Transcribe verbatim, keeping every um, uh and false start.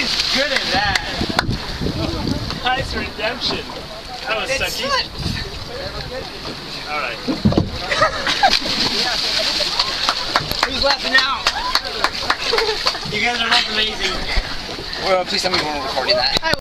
He's good at that. Nice redemption. That was It's sucky. Alright. Who's laughing out? You guys are both amazing. Well, please tell me you weren't recording that.